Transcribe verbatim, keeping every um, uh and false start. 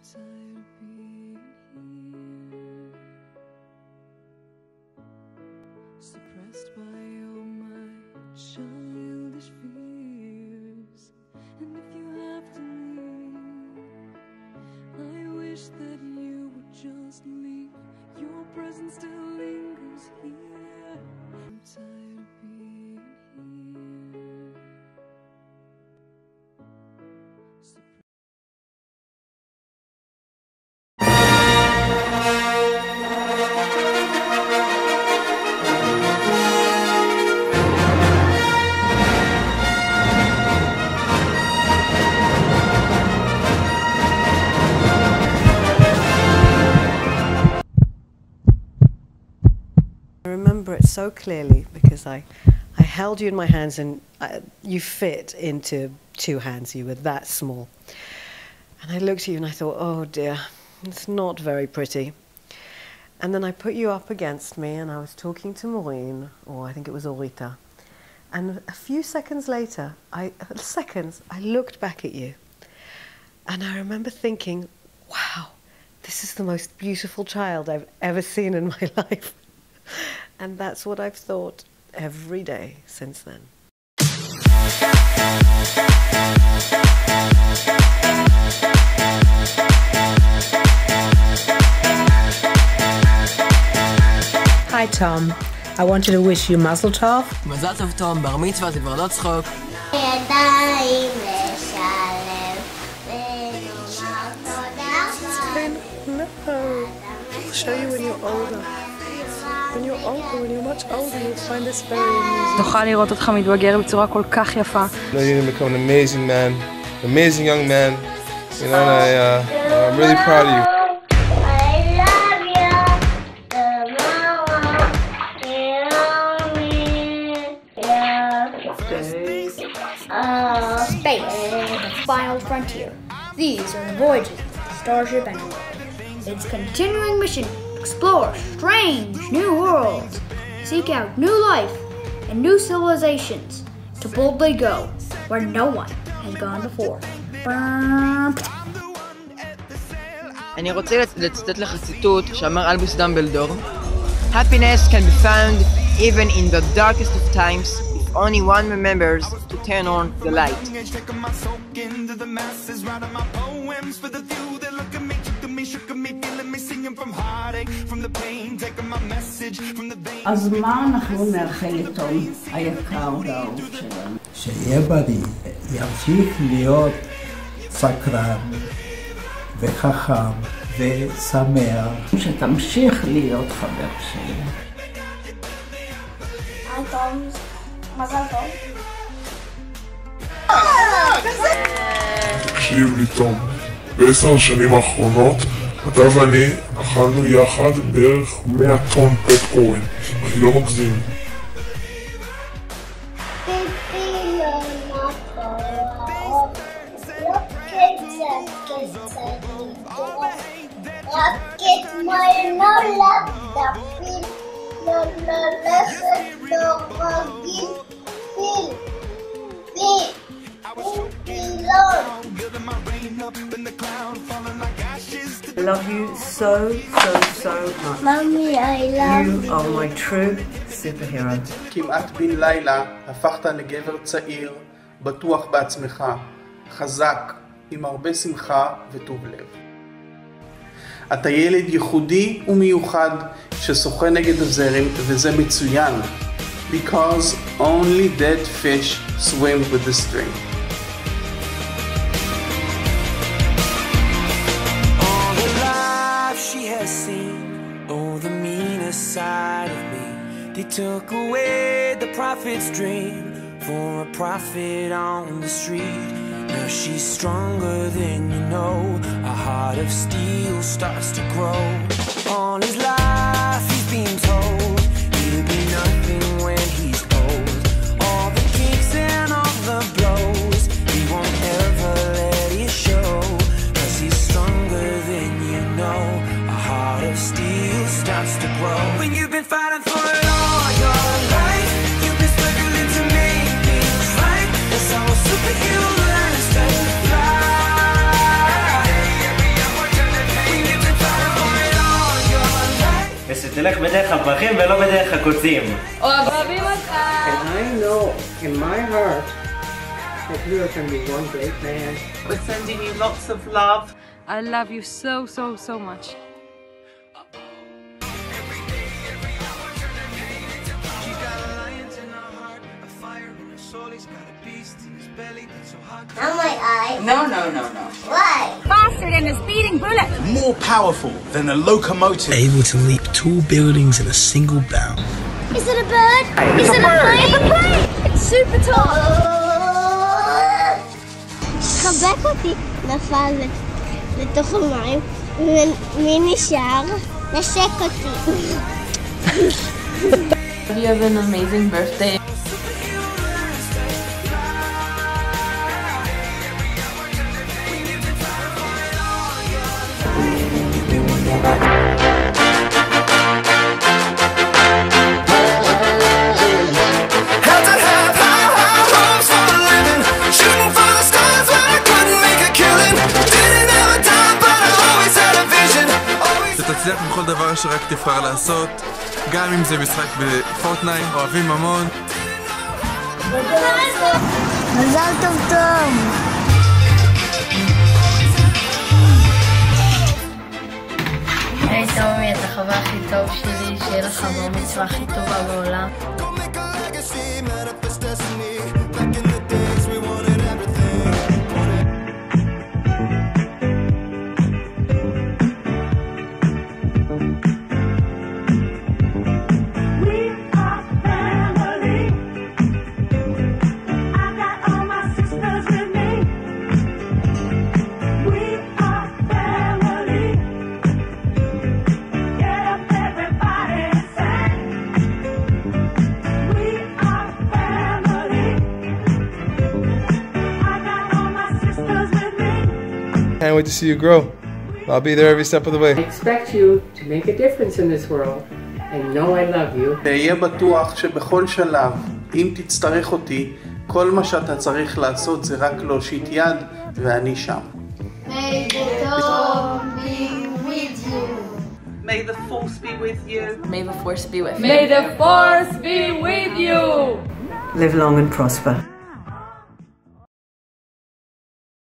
tired of being here, suppressed by all my childish fears. And if you have to leave, I wish that you would just leave. Your presence still lingers here. I'm tired of being here. I remember it so clearly because I, I held you in my hands and I, you fit into two hands. You were that small. And I looked at you and I thought, oh dear, it's not very pretty. And then I put you up against me and I was talking to Maureen, or I think it was Ulrita. And a few seconds later, I, seconds, I looked back at you. And I remember thinking, wow, this is the most beautiful child I've ever seen in my life. And that's what I've thought every day since then. Hi Tom, I wanted to wish you Mazel Tov. Mazel Tov Tom, בר מצווה זה כבר לא צחוק. ידיים לשלב ונאמר תודה. No, I'll show you when you're older. When you're older, when you're much older, you'll find this very amusing. נוכל לראות אותך מתבגר בצורה כל כך יפה. You're going to become an amazing man, amazing young man. You know, and I, uh, I'm really proud of you. Uh, space, the final frontier. These are the voyages of the Starship Endeavour. Its continuing mission: explore strange new worlds, seek out new life and new civilizations, to boldly go where no one has gone before. אני רוצה לצטט לך ציטוט שאמר אלבוס דמבלדור. Happiness can be found even in the darkest of times if only one remembers to turn on the light. אז מה אנחנו נאחל לתום היקר והאהוב שלנו? שיהיה בריא, ימשיך להיות סקרן וחכם ושמח. שתמשיך להיות חבר שלי. היי תום, מזל טוב. תקשיב לי תום, בעשר השנים האחרונות אתה ואני אכלנו יחד בערך מאה טון פופקורן, אני לא מגזים. I love you so, so, so much. Mommy, I love you. You are my true superhero. כמעט בן לילה הפכת לגבר צעיר, בטוח בעצמך, חזק, עם הרבה שמחה וטוב לב. אתה ילד ייחודי ומיוחד ששוחה נגד הזרם, וזה מצוין. Because only dead fish swim with the stream. All the life she has seen, oh the meanest side of me. They took away the prophet's dream for a prophet on the street. Now she's stronger than you know. A heart of steel starts to grow. All his life he's been told he'll be nothing when he's old. All the kicks and all the blows, he won't ever let it show. Cause he's stronger than you know. A heart of steel starts to grow. When you've been fighting for it all your life, you've been struggling to make things right. That's how a superhero learns to fly. Every hour תלך בדרך הפרחים ולא בדרך הקוצים. אוהבים אותך! And I know in my heart that you are going to be one great man. We're sending you lots of love. I love you so, so, so much. Not my eye. No, no, no, no. Why? Faster than a speeding bullet. More powerful than a locomotive. Able to leap two buildings in a single bound. Is it a bird? It's Is a it bird. a plane? It's a plane. It's super tall. חבק אותי. נפל לתוך המים. ומי נשאר? נשק אותי. You have an amazing birthday. שתצליח בכל דבר שרק תבחר לעשות, גם אם זה משחק בפורטנייט, אוהבים המון. מזל טוב טוב! היי תומי, אתה חבר הכי טוב שלי, שיהיה לך בר מצווה הכי טובה בעולם. Can't wait to see you grow. I'll be there every step of the way. I expect you to make a difference in this world and know I love you. תהיה בטוח שבכל שלב, אם תצטרך אותי, כל מה שאתה צריך לעשות זה רק להושיט יד ואני שם. May the Lord be with you. May the force be with you. May the force be with you. May the force be with you. Live long and prosper.